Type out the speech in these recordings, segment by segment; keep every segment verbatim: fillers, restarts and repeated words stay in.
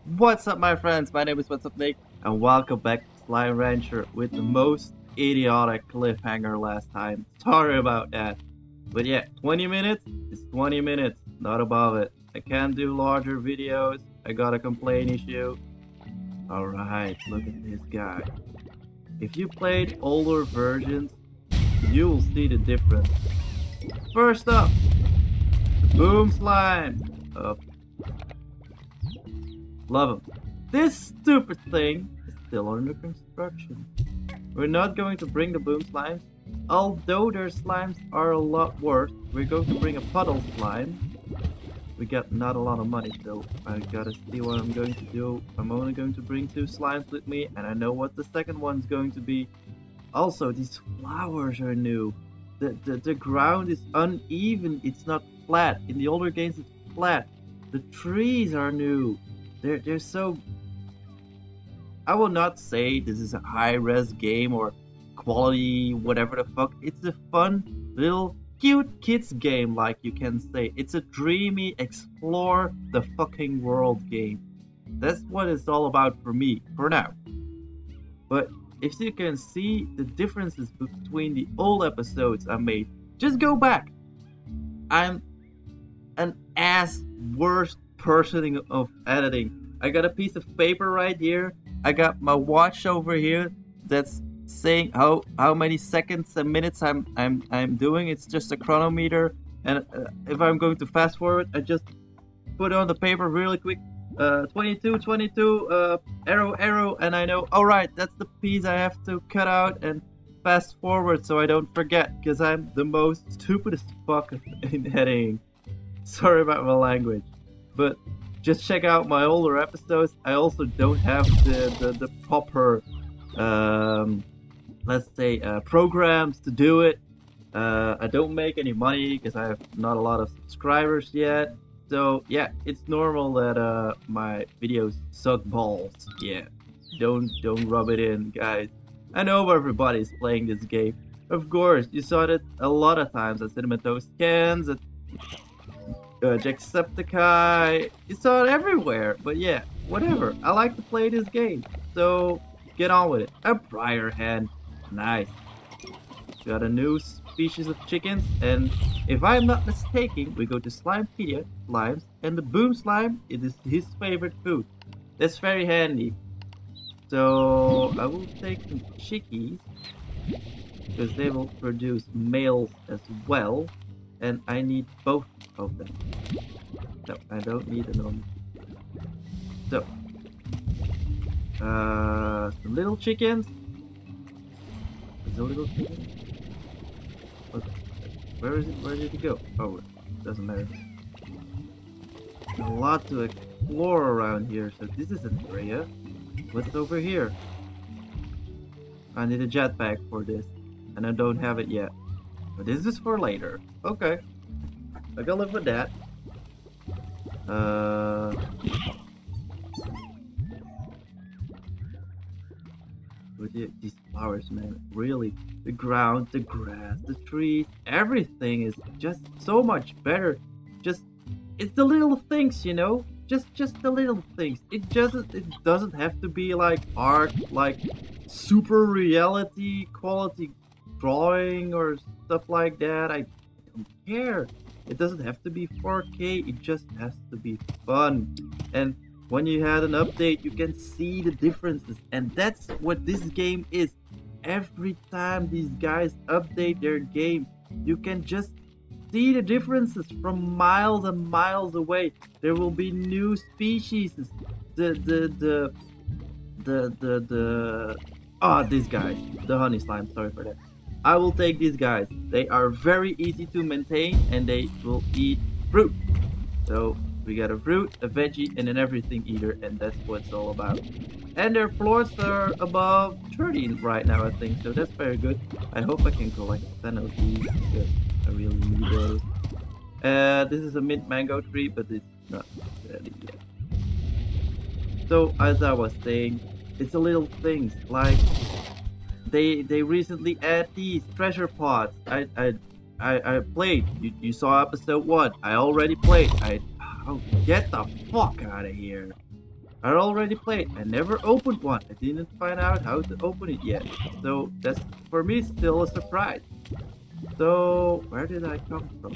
What's up, my friends? My name is What's Up Nick, and welcome back to Slime Rancher with the most idiotic cliffhanger last time. Sorry about that. But yeah, twenty minutes is twenty minutes, not above it. I can't do larger videos. I got a complaint issue. Alright, look at this guy. If you played older versions, you will see the difference. First up, the Boom Slime. Up. Love him. This stupid thing is still under construction. We're not going to bring the Boom Slimes. Although their slimes are a lot worse, we're going to bring a Puddle Slime. We got not a lot of money still. I gotta see what I'm going to do. I'm only going to bring two slimes with me, and I know what the second one's going to be. Also, these flowers are new. The, the, the ground is uneven, it's not flat. In the older games it's flat. The trees are new. They're, they're so... I will not say this is a high-res game or quality whatever the fuck. It's a fun little cute kids game, like you can say. It's a dreamy explore the fucking world game. That's what it's all about for me, for now. But if you can see the differences between the old episodes I made, just go back. I'm an ass worst person of editing. I got a piece of paper right here. I got my watch over here that's saying how how many seconds and minutes I'm I'm I'm doing. It's just a chronometer, and uh, if I'm going to fast forward, I just put on the paper really quick. Uh, twenty-two, twenty-two, uh, arrow, arrow, and I know. All right, that's the piece I have to cut out and fast forward so I don't forget, because I'm the most stupidest fuck in editing. Sorry about my language. But just check out my older episodes. I also don't have the, the, the proper, um, let's say, uh, programs to do it. Uh, I don't make any money because I have not a lot of subscribers yet. So yeah, it's normal that uh, my videos suck balls. Yeah, don't don't rub it in, guys. I know everybody's playing this game. Of course, you saw it a lot of times at Cinnamon Toast Cans, at Uh, Jacksepticeye, you saw it everywhere, but yeah, whatever. I like to play this game, so get on with it. A briar hen, nice. Got a new species of chickens, and if I'm not mistaken, we go to Slimepedia Slimes, and the Boom Slime it is his favorite food. That's very handy. So I will take some chickies, because they will produce males as well. And I need both of them. No, I don't need an only. So, uh, some little chickens. There's a little chicken. Okay. Where is it? Where did it go? Oh, it doesn't matter. There's a lot to explore around here. So this is an area. What's over here? I need a jetpack for this, and I don't have it yet. But this is for later. Okay. I can live with that. Uh... With the, these flowers, man. Really. The ground, the grass, the trees, everything is just so much better. Just, it's the little things, you know? Just, just the little things. It just, it doesn't have to be like art, like super reality quality drawing or stuff like that. I don't care. It doesn't have to be four K, it just has to be fun. And when you had an update, you can see the differences, and that's what this game is. Every time these guys update their game, you can just see the differences from miles and miles away. There will be new species. The the the the the the ah, oh, these guys, the honey slime. Sorry for that. I will take these guys. They are very easy to maintain, and they will eat fruit. So we got a fruit, a veggie, and an everything eater, and that's what it's all about. And their floors are above thirteen right now, I think, so that's very good. I hope I can collect ten of these, because I really need those. Uh, this is a mint mango tree, but it's not ready yet. So as I was saying, it's the little things like They they recently add these treasure pods. I I I, I played. You, you saw episode one. I already played. I oh, get the fuck out of here. I already played. I never opened one. I didn't find out how to open it yet. So that's for me still a surprise. So where did I come from?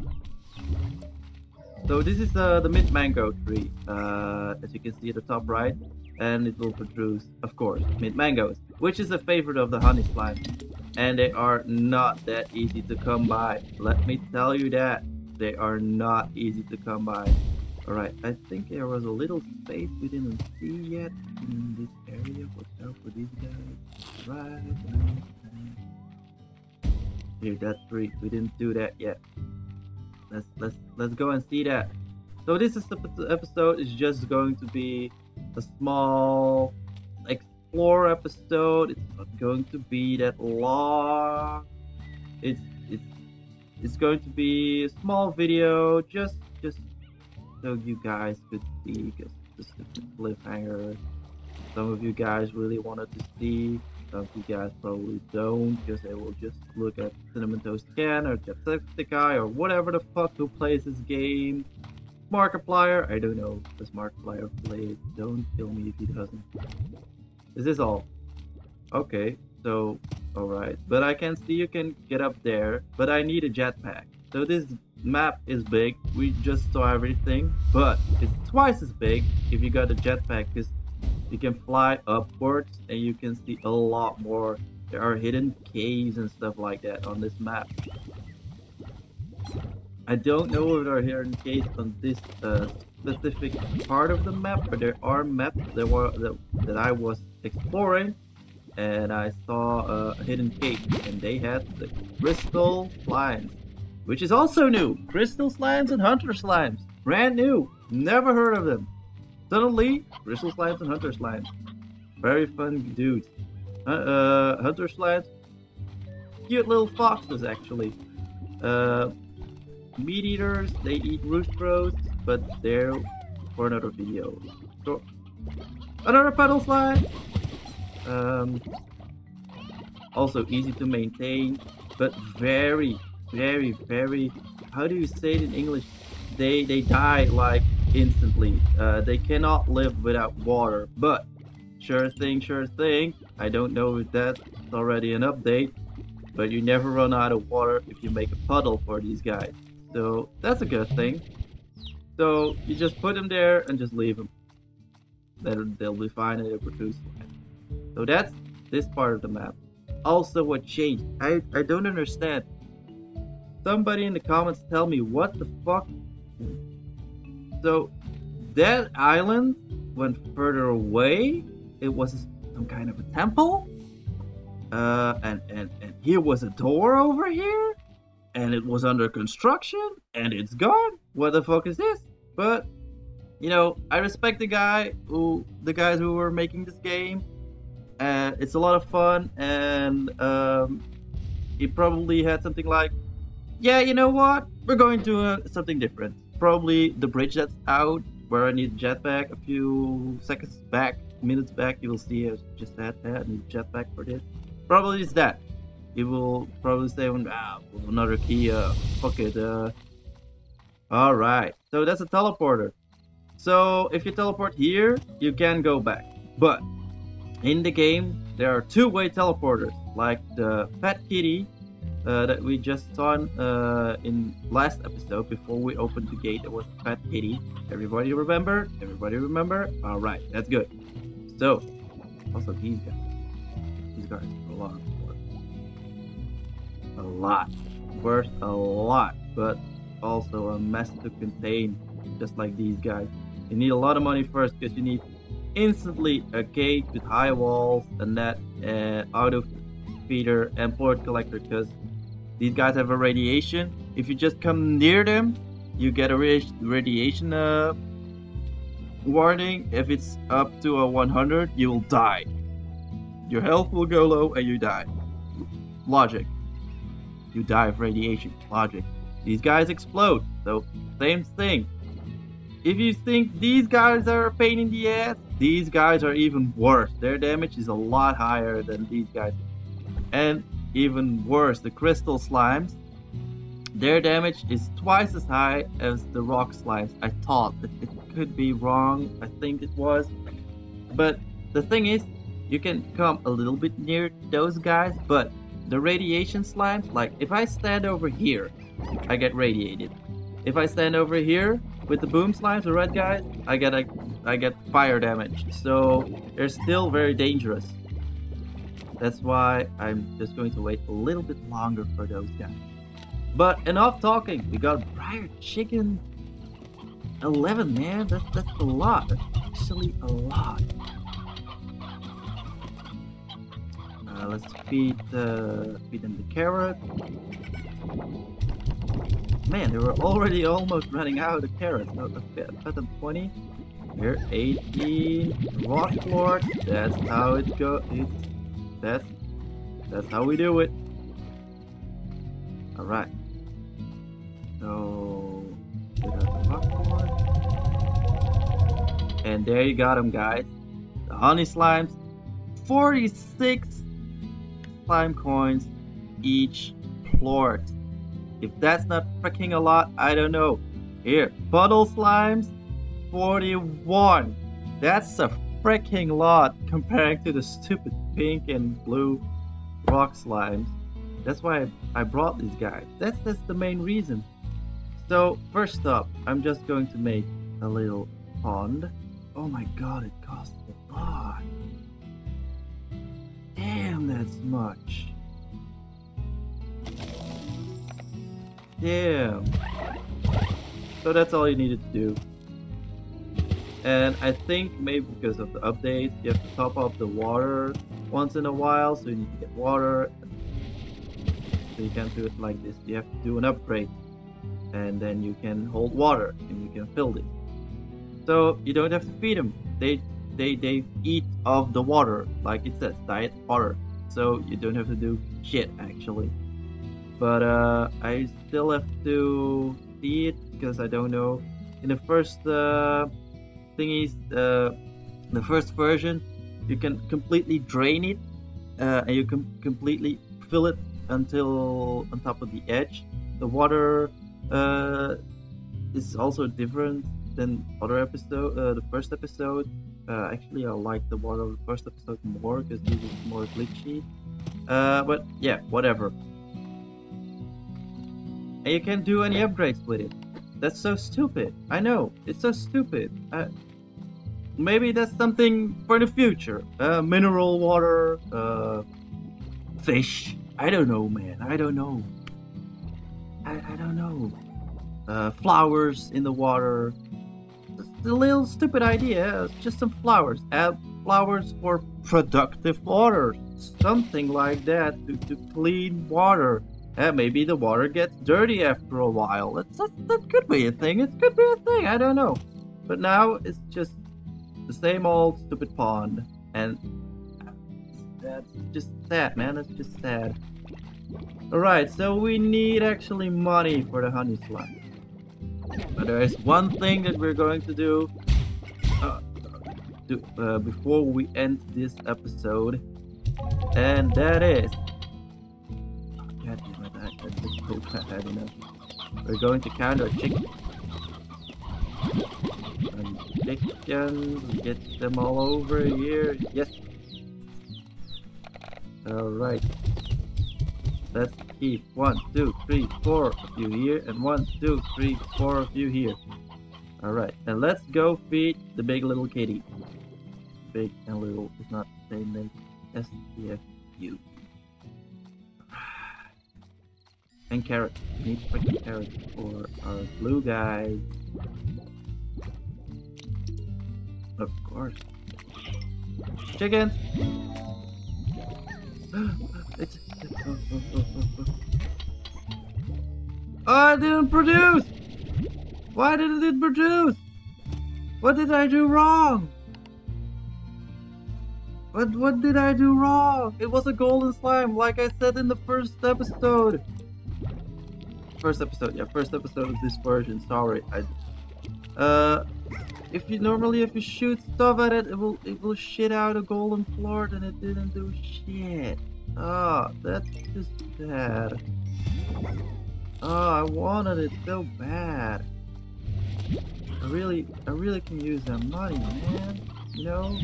So this is the, the mint mango tree, uh, as you can see at the top right, and it will produce, of course, mint mangoes, which is a favorite of the honey slime. And they are not that easy to come by. Let me tell you that. They are not easy to come by. Alright, I think there was a little space we didn't see yet in this area. Watch out for these guys. Right, right, right. Here, that tree. We didn't do that yet. Let's let's let's go and see that. So this is the episode is just going to be a small explore episode. It's not going to be that long. It's it's it's going to be a small video, just just so you guys could see, because this is a cliffhanger. Some of you guys really wanted to see. Some of you guys probably don't, because they will just look at Cinnamon Toast Can or Jacksepticeye or whatever the fuck who plays this game. Markiplier, I don't know. Does Markiplier play it? Don't kill me if he doesn't. Is this all? Okay, so alright. But I can see you can get up there, but I need a jetpack. So this map is big. We just saw everything, but it's twice as big if you got a jetpack, because you can fly upwards and you can see a lot more. There are hidden caves and stuff like that on this map. I don't know if there are hidden caves on this uh, specific part of the map, but there are maps that were that, that I was exploring, and I saw uh, a hidden cave, and they had the crystal slimes, which is also new. Crystal slimes and hunter slimes, brand new. Never heard of them. Suddenly, crystal slimes and hunter slimes. Very fun dudes. Uh, uh, hunter slimes, cute little foxes actually. Uh, meat eaters, they eat roost crows, but they're for another video. So, another petal slime. Um, also easy to maintain, but very, very, very. How do you say it in English? They they die like instantly. Uh, they cannot live without water. But sure thing, sure thing. I don't know if that's already an update, but you never run out of water if you make a puddle for these guys. So that's a good thing. So you just put them there and just leave them. Then they'll be fine and they'll produce. So that's this part of the map. Also, what changed? I I don't understand. Somebody in the comments tell me what the fuck. So that island went further away. It was some kind of a temple. Uh, and, and, and here was a door over here. And it was under construction. And it's gone. What the fuck is this? But, you know, I respect the guy who, the guys who were making this game. And it's a lot of fun. And um, he probably had something like, yeah, you know what? We're going to uh, something different. Probably the bridge that's out, where I need a jetpack. A few seconds back, minutes back, you will see I just said that I need a jetpack for this. Probably it's that. You will probably say, ah, another key, uh, fuck it. Uh. Alright, so that's a teleporter. So if you teleport here, you can go back. But in the game, there are two-way teleporters, like the Fat Kitty Uh, that we just saw uh, in last episode before we opened the gate. It was Fat Kitty. Everybody remember? Everybody remember? All right, that's good. So, also these guys. These guys are a lot worth. A lot. Worth a lot, but also a mess to contain, just like these guys. You need a lot of money first, because you need instantly a gate with high walls, a net, uh, auto feeder, and port collector, because these guys have a radiation. If you just come near them, you get a radiation uh, warning. If it's up to a one hundred, you will die. Your health will go low and you die. Logic. You die of radiation. Logic. These guys explode. So, same thing. If you think these guys are a pain in the ass, these guys are even worse. Their damage is a lot higher than these guys. And even worse, the crystal slimes, their damage is twice as high as the rock slimes. I thought that it could be wrong. I think it was. But the thing is, you can come a little bit near those guys, but the radiation slimes, like if I stand over here, I get radiated. If I stand over here with the boom slimes, the red guys, I get a, I get fire damage. So they're still very dangerous. That's why I'm just going to wait a little bit longer for those guys. But enough talking. We got Briar Chicken eleven, man. That's that's a lot. That's actually a lot. Uh, let's feed uh, feed them the carrot. Man, they were already almost running out of carrots. No, put them twenty. Here, eighteen. Rock Lord. That's how it goes. That's that's how we do it. All right. So, get out the Rock Lord. And there you got them, guys. The honey slimes. forty-six slime coins each plort. If that's not freaking a lot, I don't know. Here, puddle slimes, forty-one. That's a freaking lot comparing to the stupid pink and blue rock slimes. That's why I brought these guys. That's that's the main reason. So first up, I'm just going to make a little pond. Oh my god, it costs a lot. Damn, that's much. Damn. So that's all you needed to do. And I think maybe because of the updates, you have to top up the water once in a while, so you need to get water. So you can't do it like this. You have to do an upgrade. And then you can hold water and you can fill it. So you don't have to feed them. They they they eat of the water, like it says, diet water. So you don't have to do shit actually. But uh, I still have to see it because I don't know. In the first uh, thingies, uh, the first version, you can completely drain it, uh, and you can completely fill it until on top of the edge. The water uh, is also different than other episode. Uh, the first episode. Uh, actually, I like the water of the first episode more because this is more glitchy. Uh, but yeah, whatever. And you can't do any upgrades with it. That's so stupid. I know, it's so stupid. Uh, maybe that's something for the future. Uh, mineral water, uh, fish. I don't know, man. I don't know. I, I don't know. Uh, flowers in the water. It's a little stupid idea. It's just some flowers. Add flowers for productive water. Something like that to, to clean water. And maybe the water gets dirty after a while. That's, that, that could be a thing. It could be a thing. I don't know. But now it's just the same old stupid pond. And that's just sad, man. That's just sad. Alright, so we need actually money for the honey slime. But there is one thing that we're going to do, uh, do uh, before we end this episode. And that is... God damn it, that's just so bad, you know. We're going to count our chickens. And chickens, get them all over here. Yes. Alright. Let's keep one, two, three, four of you here, and one, two, three, four of you here. Alright, and let's go feed the big little kitty. Big and little is not the same name. S T F U. And carrots. We need freaking carrots for our blue guys. Of course. Chicken! It's, it's, oh, oh, oh, oh, oh. Oh, I didn't produce! Why didn't it produce? What did I do wrong? What what did I do wrong? It was a golden slime, like I said in the first episode. First episode, yeah, first episode of this version. Sorry, I. Uh, if you normally if you shoot stuff at it, it will it will shit out a golden floor, and it didn't do shit. Oh, that's just sad. Oh, I wanted it so bad. I really, I really can use that money, man. You know?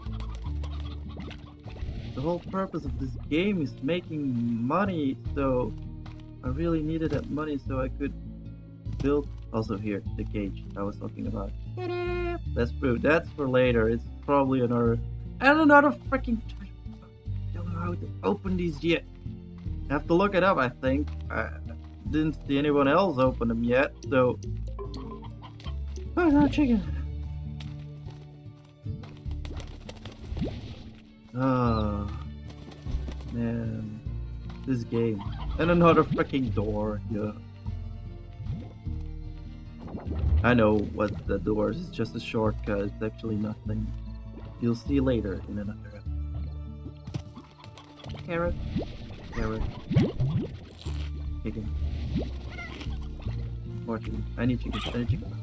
The whole purpose of this game is making money, so I really needed that money so I could build. Also here, the cage I was talking about. That's true. That's for later. It's probably another and another freaking. I don't know how to open these yet. I have to look it up. I think I didn't see anyone else open them yet. So, oh no, chicken. Oh man, this game and another freaking door. Yeah. I know what the doors is just a shortcut, it's actually nothing. You'll see later in another episode. Carrot. Carrot. Chicken. More chicken. I need chicken. I need chicken.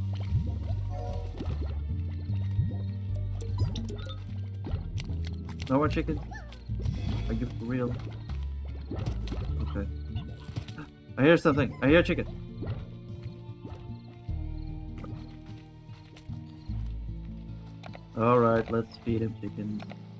No more chicken? Are you for real? Okay. I hear something. I hear chicken. Alright, let's feed him chickens.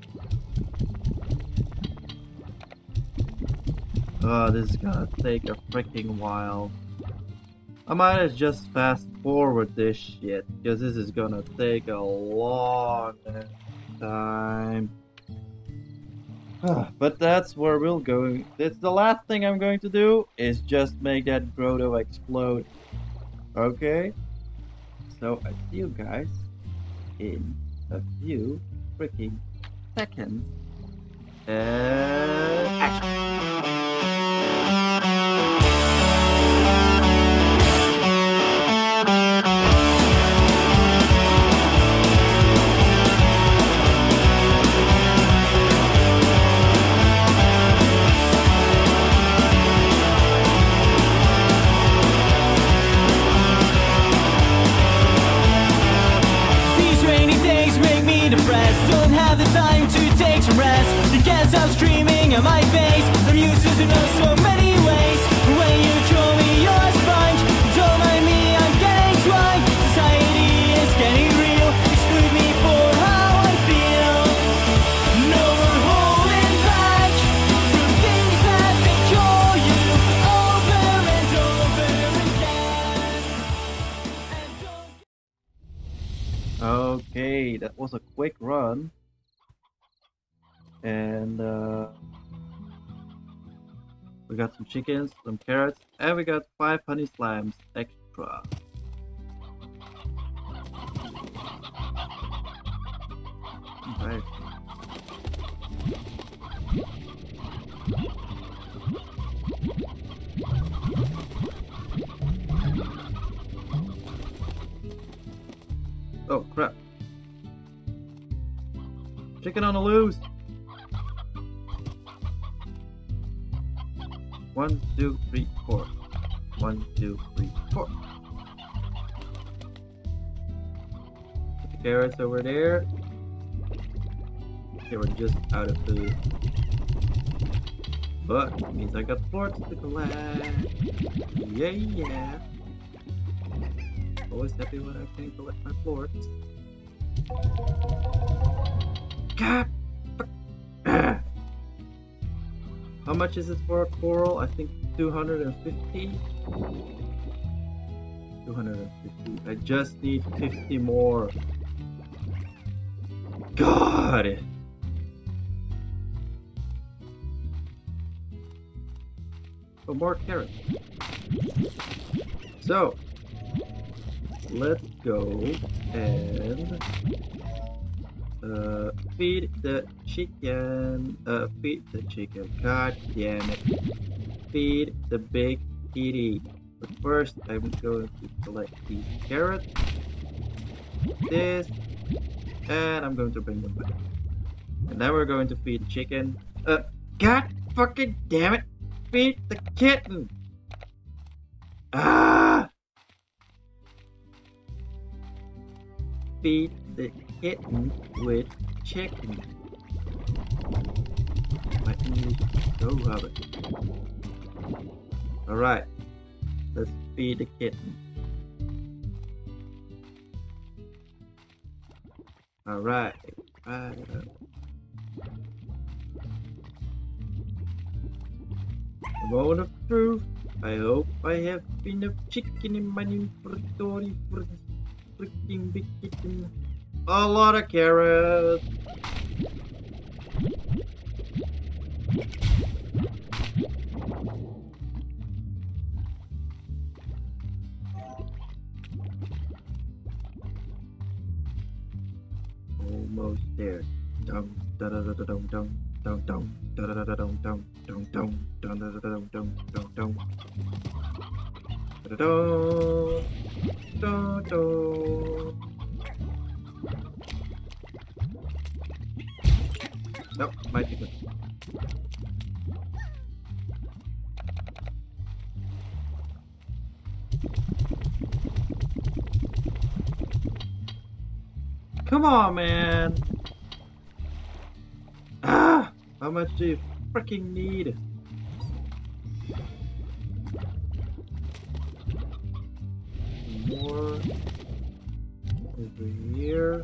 Oh, this is gonna take a freaking while. I might as just fast forward this shit, because this is gonna take a long time. But that's where we'll go. It's the last thing I'm going to do, is just make that grotto explode. Okay? So, I see you guys in a few freaking seconds. And action. Don't have the time to take some rest. The gas out screaming at my face. I'm useless in oh so many ways. When you throw me your sponge, don't mind me, I'm getting drunk. Society is getting real. Exclude me for how I feel. No more holding back from things that they call you over and over again. And don't... Okay, that was a quick run. And uh, we got some chickens, some carrots, and we got five honey slimes extra. Okay. Oh crap. Chicken on the loose. One, two, three, four. One, two, three, four. Put the carrots over there. Okay, we're just out of food. But it means I got plorts to collect. Yeah, yeah. Always happy when I can collect my plorts. God. How much is it for a coral? I think two hundred fifty. two hundred fifty. I just need fifty more. God. Oh, more carrots. So, let's go and uh, feed the chicken. Uh, feed the chicken. God damn it. Feed the big kitty. But first, I'm going to collect these carrots. This. And I'm going to bring them back. And then we're going to feed the chicken. Uh, God fucking damn it. Feed the kitten. Ah! Feed the kitten with chicken. My English is so rubbish. Alright. Let's feed the kitten. Alright. Right. The moment of truth. I hope I have enough chicken in my inventory for this freaking big chicken. A lot of carrots. Almost there. Dum da da da da dum dum dum dum da da da da dum dum dum dum dum da da da dum dum dum dum da da da da. Nope, might be good. Come on, man! Ah! How much do you freaking need? More over here.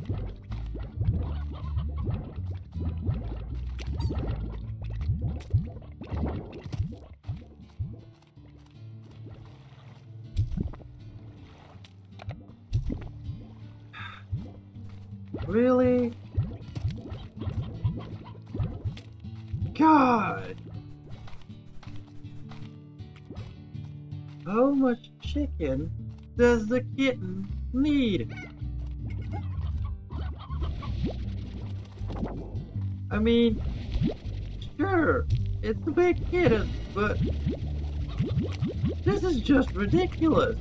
Really? God! How much chicken does the kitten need? I mean, sure, it's a big kitten, but this is just ridiculous.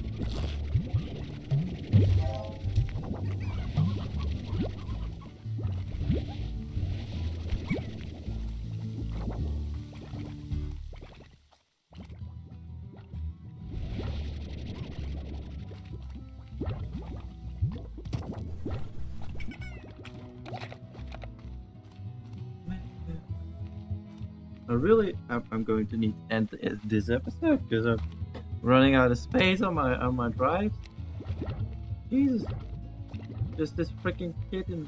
I really, I'm, I'm going to need to end this episode because I'm running out of space on my on my drives. Jesus, just this freaking kitten.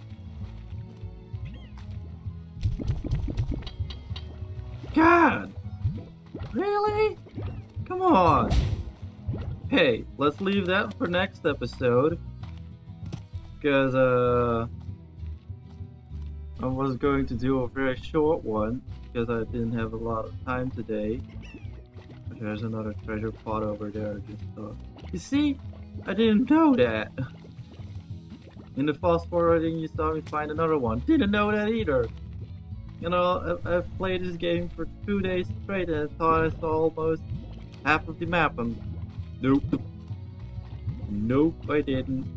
God, really? Come on. Hey, let's leave that for next episode because uh, I was going to do a very short one. Because I didn't have a lot of time today. There's another treasure pot over there. Just thought. You see, I didn't know that. In the fast forwarding, you saw me find another one. Didn't know that either. You know, I, I've played this game for two days straight, and I thought I saw almost half of the map. And nope, nope, I didn't.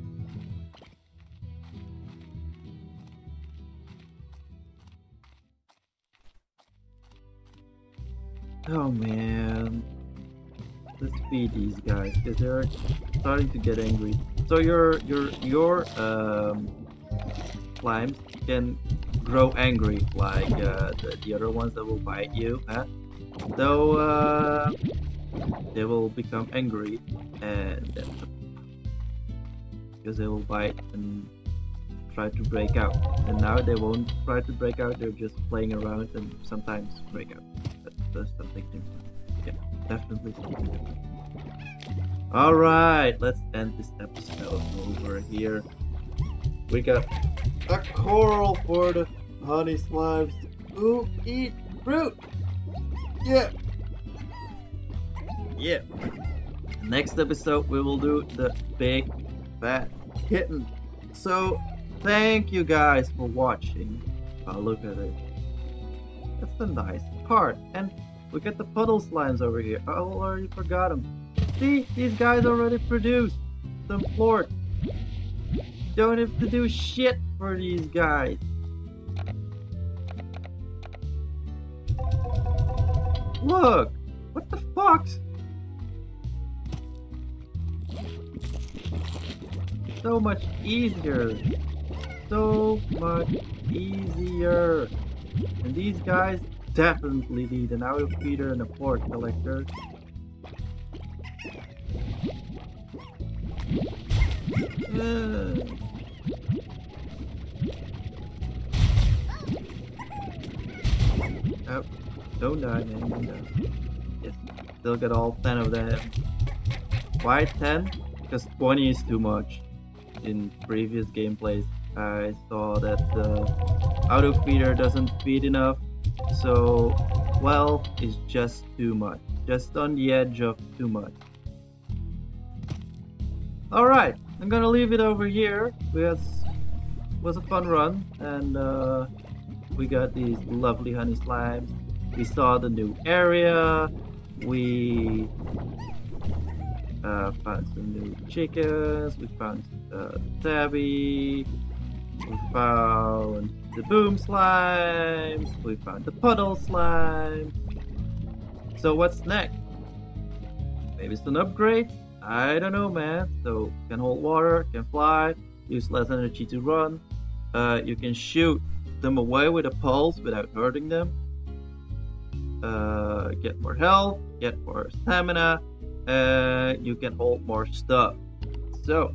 Oh man, let's feed these guys because they're starting to get angry. So your your your um slimes can grow angry like uh, the, the other ones that will bite you, huh? So uh, they will become angry and because they will bite and try to break out. And now they won't try to break out; they're just playing around and sometimes break out. That's something different. Yeah, definitely something different. Alright, let's end this episode over here. We got a coral for the honey slimes who eat fruit. Yeah. Yeah. Next episode we will do the big fat kitten. So thank you guys for watching. Oh, look at it. That's a nice card. And we got the puddle slimes over here. I already forgot them. See, these guys already produced some plort. Don't have to do shit for these guys. Look! What the fuck? So much easier. So much easier. And these guys definitely need an auto feeder and a port collector. Uh, Don't die, man. Don't die. Yes. Still got all ten of them. Why ten? Because twenty is too much. In previous gameplays, I saw that the auto feeder doesn't feed enough. So twelve is just too much. Just on the edge of too much. Alright, I'm gonna leave it over here. We had, was a fun run, and uh, we got these lovely honey slimes. We saw the new area. We uh, found some new chickens. We found uh, Tabby. We found the boom slimes. We found the puddle slime. So what's next? Maybe it's an upgrade? I don't know, man. So can hold water, can fly, use less energy to run. Uh, you can shoot them away with a pulse without hurting them. Uh, get more health, get more stamina, and uh, you can hold more stuff. So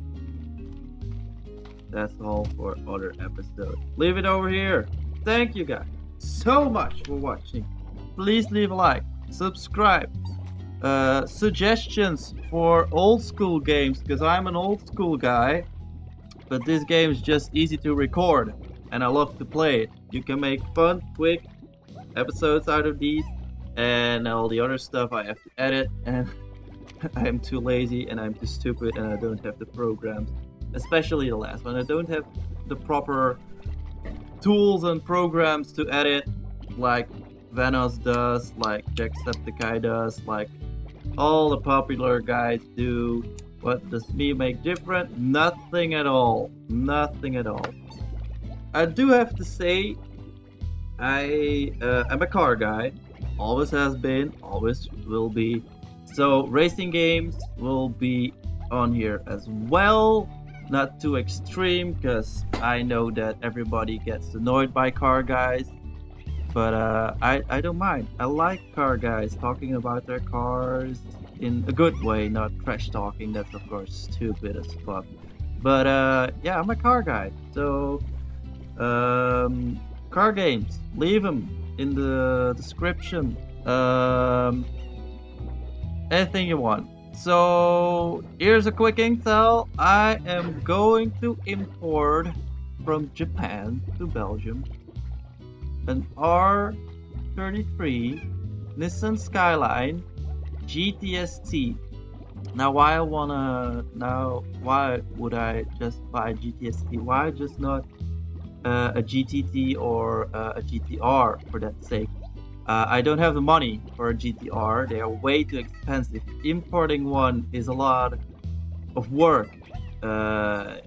that's all for other episodes. Leave it over here. Thank you guys so much for watching. Please leave a like, subscribe. Uh, suggestions for old school games, because I'm an old school guy, but this game is just easy to record and I love to play it. You can make fun, quick episodes out of these, and all the other stuff I have to edit, and I'm too lazy and I'm too stupid and I don't have the programs, especially the last one. I don't have the proper tools and programs to edit like Vanoss does, like Jacksepticeye does, like all the popular guys do. What does me make different? Nothing at all. Nothing at all. I do have to say, I uh, I'm a car guy. Always has been, always will be. So racing games will be on here as well. Not too extreme, because I know that everybody gets annoyed by car guys. But uh, I, I don't mind. I like car guys talking about their cars in a good way, not trash talking. That's of course stupid as fuck. But uh, yeah, I'm a car guy. So um, car games, leave them in the description. Um, anything you want. So here's a quick intel. I am going to import from Japan to Belgium an R thirty-three Nissan Skyline G T S T. Now why I wanna now why would I just buy G T S T? Why just not uh, a G T T or uh, a G T R for that sake? Uh, I don't have the money for a G T R. They are way too expensive. Importing one is a lot of work. Uh,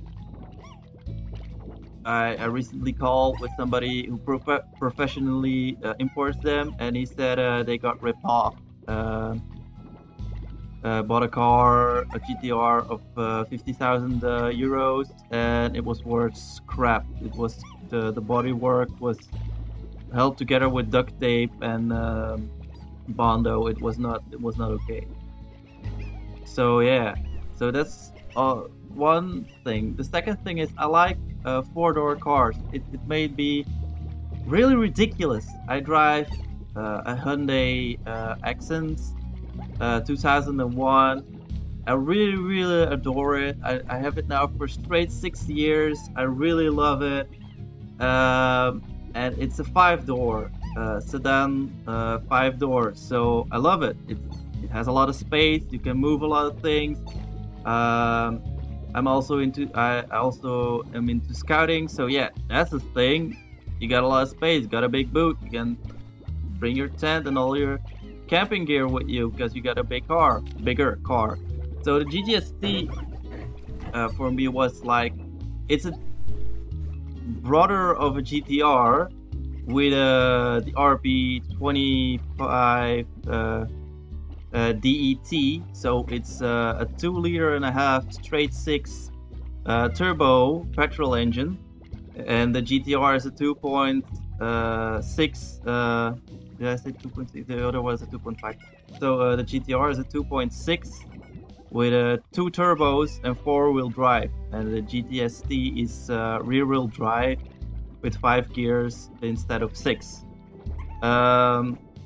I, I recently called with somebody who prof professionally uh, imports them, and he said uh, they got ripped off. Uh, uh, bought a car, a G T R of uh, fifty thousand uh, euros, and it was worth crap. It was the the bodywork was held together with duct tape and um, Bondo. It was not it was not okay. So yeah, so that's uh, one thing. The second thing is I like uh, four-door cars. It, it may be really ridiculous. I drive uh, a Hyundai uh, Accent uh, two thousand one. I really really adore it. I, I have it now for straight six years. I really love it. Um, and it's a five-door uh, sedan, uh, five doors. So I love it. It it has a lot of space. You can move a lot of things. Um, I'm also into. I also am into scouting. So yeah, that's the thing. You got a lot of space. You got a big boot. You can bring your tent and all your camping gear with you because you got a big car, bigger car. So the G T S T uh, for me was like, it's a brother of a G T R with uh, the R B twenty-five uh, uh, D E T. So it's uh, a two liter and a half straight six uh, turbo petrol engine, and the G T R is a two point six. Uh, did I say two point six? The other was a two point five. So uh, the G T R is a two point six with uh, two turbos and four-wheel drive, and the G T S T is uh, rear-wheel drive with five gears instead of six. Um,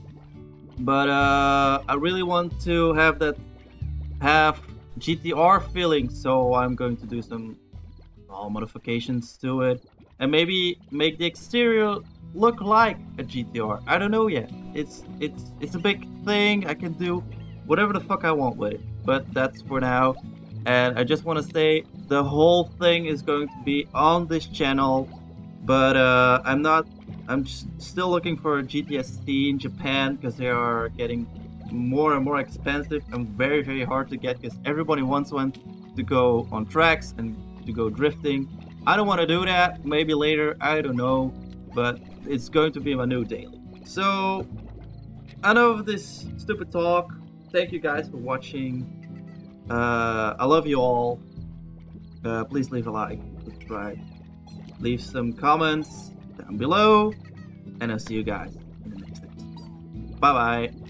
But uh, I really want to have that have G T R feeling, so I'm going to do some small modifications to it, and maybe make the exterior look like a G T R. I don't know yet. It's it's it's a big thing. I can do whatever the fuck I want with it, but that's for now. And I just want to say the whole thing is going to be on this channel, but uh, I'm not. I'm just still looking for a G T S C in Japan because they are getting more and more expensive and very very hard to get because everybody wants one to go on tracks and to go drifting. I don't want to do that. Maybe later. I don't know, but it's going to be my new daily. So enough of this stupid talk. Thank you guys for watching. Uh, I love you all. Uh, please leave a like, subscribe, leave some comments down below, and I'll see you guys in the next episode. Bye bye.